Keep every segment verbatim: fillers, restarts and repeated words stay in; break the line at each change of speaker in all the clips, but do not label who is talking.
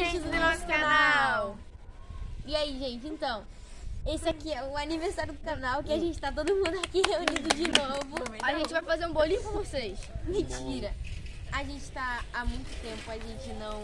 inscritos no nosso canal. E aí, gente, então, esse aqui é o aniversário do canal, que a gente tá todo mundo aqui reunido de novo.
A gente vai fazer um bolinho com vocês.
Mentira. A gente tá há muito tempo, a gente não...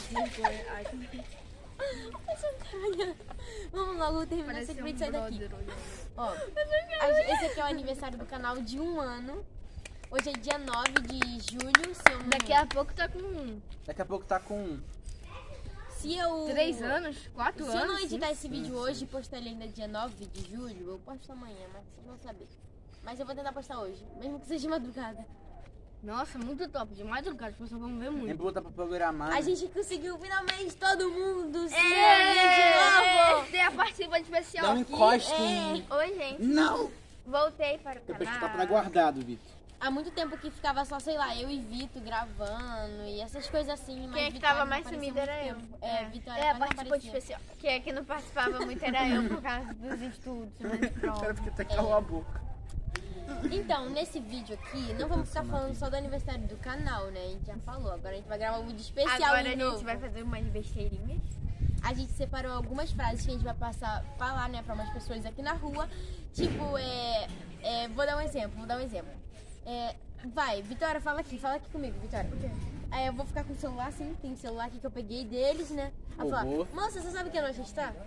Vamos logo terminar esse vídeo e sair daqui. Ó, esse aqui é o aniversário do canal de um ano. Hoje é dia nove de julho. Se eu não...
Daqui a pouco tá com...
Daqui a pouco tá com...
Se eu...
Três anos? Quatro
Se
anos?
eu não editar
sim.
esse vídeo hoje e postar ele ainda dia nove de julho, eu posto amanhã, mas vocês vão saber. Mas eu vou tentar postar hoje, mesmo que seja de madrugada.
Nossa, muito top. De madrugada, as pessoas vão ver muito.
Nem botar pra programar.
A gente conseguiu finalmente todo mundo se
É,
reunir de novo.
tem a participante especial
Não
aqui.
encosta em...
Oi, gente.
Não!
Voltei para o
Eu pensei que tá
canal.
pra guardado, Vitor.
Há muito tempo que ficava só, sei lá, eu e Vitor gravando e essas coisas assim. Mas
Quem é que
Vitória
tava
não
mais
aparecia
sumida
muito
era eu.
tempo. É, Vitória
É, a
quase não
participante
aparecia.
especial.
Que é que não participava muito era eu por causa dos estudos. Mas pronto.
Cara, porque até calou a boca.
Então, nesse vídeo aqui, não vamos ficar falando só do aniversário do canal, né? A gente já falou. Agora a gente vai gravar um vídeo especial
Agora a
de
gente
novo.
vai fazer umas besteirinhas.
A gente separou algumas frases que a gente vai passar, falar, né, pra umas pessoas aqui na rua. Tipo, é, é... Vou dar um exemplo, vou dar um exemplo. É, vai, Vitória, fala aqui, fala aqui comigo, Vitória. É, eu vou ficar com o celular, sim, tem celular aqui que eu peguei deles, né? Ela fala,
Roubou.
moça, você sabe que ano a gente tá?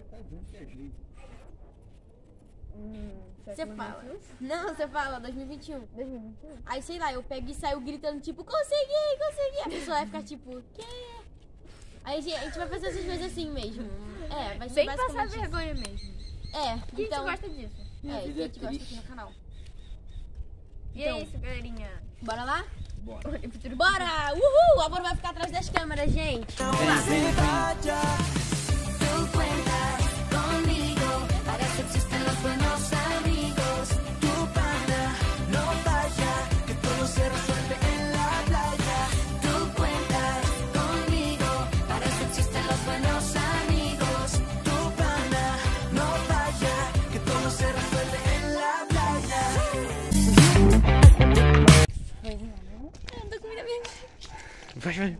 Hum,
Você fala. Não, você fala, dois mil e vinte e um. Aí, sei lá, eu pego e saio gritando, tipo, consegui, consegui. A pessoa vai ficar tipo, quê? Aí a gente, a gente vai fazer essas coisas assim mesmo. É, vai ser
Sem passar
basicamente isso.
vergonha mesmo.
É,
A gente
então...
gosta disso.
Minha
É,
vida
a
é
gente gosta aqui
triste.
no canal.
E
Então-
é isso, galerinha.
Bora lá?
Bora.
Bora! Uhul! Agora vai ficar atrás das câmeras, gente. Vamos lá.
Tú cuentas conmigo, para eso existen los buenos amigos. Tu pana, no vaya, que todo se resuelve en la playa. Tú cuentas conmigo, para eso existen los buenos amigos. Tu pana, no vaya, que todo se resuelve en la playa.
Vai, vai.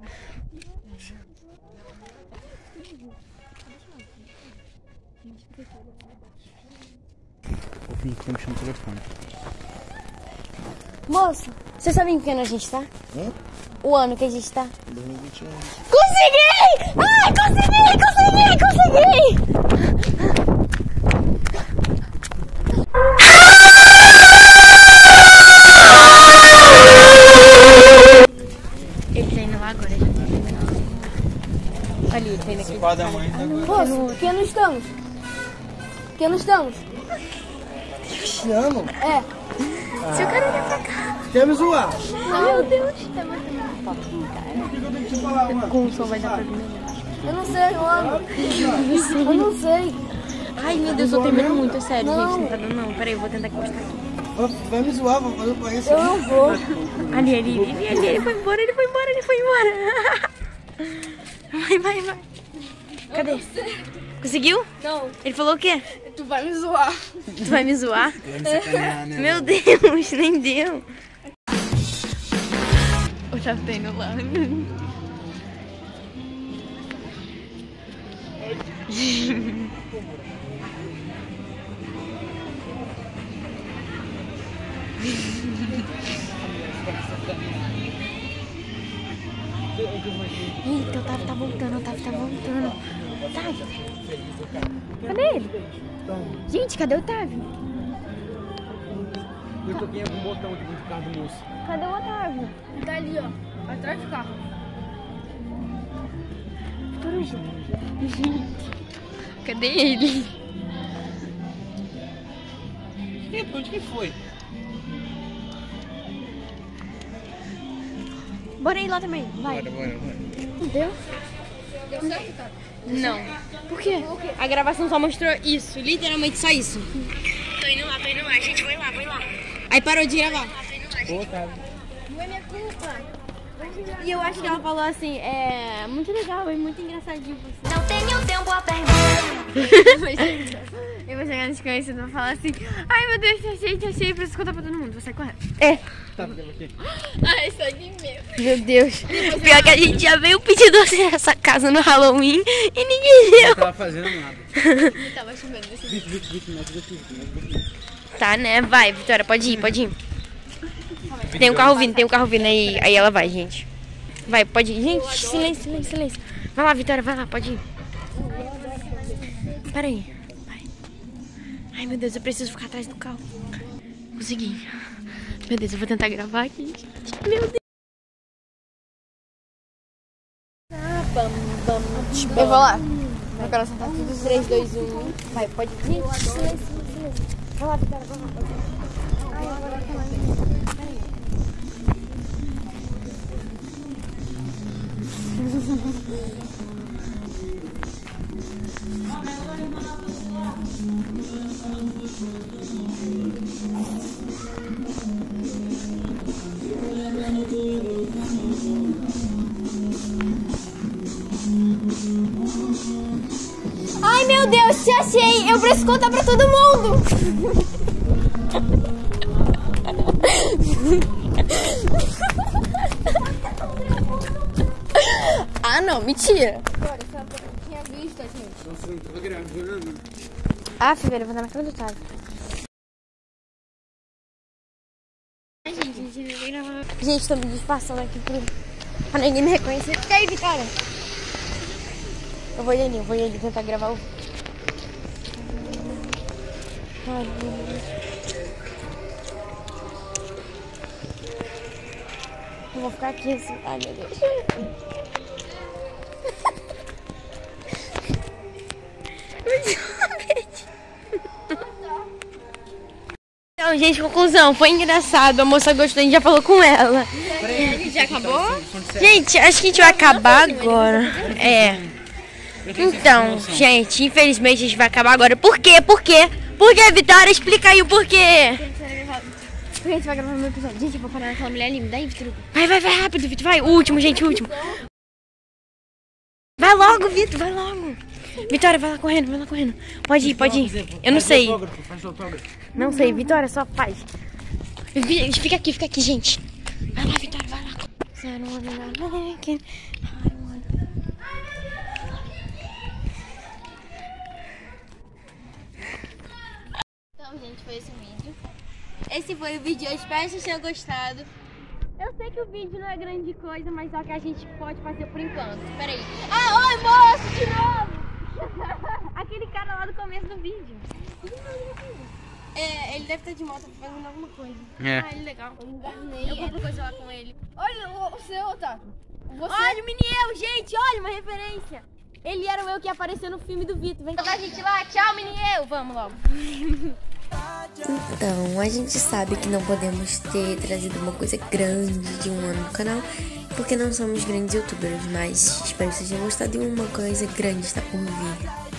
Ô, Fim, você me chama no telefone.
Moço, você sabe em que ano a gente tá?
Hã?
O ano que a gente tá?
dois mil e vinte e um.
Consegui! Ai, consegui, consegui, consegui!
Ele tá indo lá agora.
Ali, ele tá indo aqui.
Qual da mãe?
Moço, que ano estamos? Que ano estamos?
Esse ano?
É.
Se o cara olhar pra cá.
Quer me zoar?
Meu Deus, tá matando.
Com o som vai dar pra ver melhor. Eu não sei o ano. Eu não sei. Ai, meu Deus, eu tô temendo muito, é sério,
Não.
gente. Não tá dando não. Peraí, eu vou tentar encostar aqui.
Vai me zoar, vou fazer pra isso.
Eu não vou. Ali, ali, ali, ali, ele foi embora, ele foi embora, ele foi embora. Vai, vai, vai. Cadê? Conseguiu?
Não,
Ele falou o quê?
tu vai me zoar.
Tu vai me zoar?
Quer me sacanear, né?
Meu Deus, nem deu. Eu já tenho lá. Eita, o Otávio tá voltando, o Otávio tá voltando. Otávio. Cadê ele? Gente, cadê o Otávio?
Eu toquei algum botão aqui do carro do moço.
Cadê o Otávio?
Tá ali, ó. Atrás do carro.
Cadê ele?
E pra onde que foi?
Bora ir lá também, vai.
Bora, bora, bora.
Deu?
Deu certo, tá?
Não. Por quê? A gravação só mostrou isso, literalmente só isso. Tô indo lá, tô indo lá, gente, vai lá, vai lá. Aí parou de gravar.
Pô, cara.
Não é minha culpa.
E eu acho que ela falou assim, é muito legal e muito engraçadinho você.
Não tenho tempo a perder.
Eu vou chegar nos conhecidos e vou falar assim: ai meu Deus, te achei, te achei, preciso contar pra todo mundo. Vou sair correndo.
É.
Tá, aqui.
Ai, só de medo.
Meu Deus.
Pior que a gente já veio pedindo essa casa no Halloween e ninguém deu.
Não tava fazendo nada.
Eu tava chovendo desse
Vinte, vinte, vinte metros daqui. vinte.
Tá, né? Vai, Vitória, pode ir, pode ir. Tem um carro vindo, tem um carro vindo aí. Aí ela vai, gente. Vai, pode ir. Gente, silêncio, silêncio, silêncio. Vai lá, Vitória, vai lá, pode ir. Pera aí. Vai. Ai, meu Deus, eu preciso ficar atrás do carro. Consegui. Meu Deus, eu vou tentar gravar aqui, gente. Meu Deus.
Eu vou lá. Agora só tá tudo três, dois, um. Vai, pode ir. Gente, silêncio, silêncio. Vai lá, Vitória, vai lá. Ai, agora vai lá. Ai, meu Deus, te achei. Eu preciso contar pra todo mundo. Ah, não, mentira.
Tinha visto, gente.
Nossa, eu não tava gravando.
Ah, Figueira, vou dar na cara do Otávio. Gente, tô me disfarçando aqui pro... pra ninguém me reconhecer. Fica aí, Vitória. Eu vou ir ali, eu vou ir ali tentar gravar o... Ai, meu Deus. Eu vou ficar aqui assim. Ai, meu Deus.
Então, gente, conclusão. Foi engraçado. A moça gostou, a gente já falou com ela.
Já acabou?
Gente, acho que a gente vai acabar agora. É. Então, gente, infelizmente a gente vai acabar agora. Por quê? Por quê? Por quê, Vitória? Explica aí o porquê.
Porque a gente vai gravar um episódio. Gente, eu vou parar naquela mulher ali. Me dá aí, Vitor.
Vai, vai, vai rápido, Vitor. Vai. O último, gente, o último. Vai logo, Vitor. Vai logo. Vitória, vai lá correndo, vai lá correndo. Pode ir, pode ir. Eu não sei.
Faz autógrafo.
Não sei, Vitória, só faz. Vi- Fica aqui, fica aqui, gente. Vai lá, Vitória, vai lá.
Então, gente, foi esse vídeo. Esse foi o vídeo. Eu espero que vocês tenham gostado. Eu sei que o vídeo não é grande coisa, mas é o que a gente pode fazer por enquanto. Pera aí. Ah, oi, moço, de novo! Aquele cara lá do começo do vídeo. É, ele deve estar de moto fazendo alguma coisa.
É.
Ah, ele é legal. Eu compro coisa lá com ele.
Olha o seu, Otávio. Você...
Olha o Miniel, gente, olha uma referência. Ele era o eu que apareceu no filme do Vitor. Vem cá, gente, lá. Tchau, Miniel. Vamos logo.
Então, a gente sabe que não podemos ter trazido uma coisa grande de um ano no canal, porque não somos grandes youtubers, mas espero que vocês tenham gostado de uma coisa grande está por vir.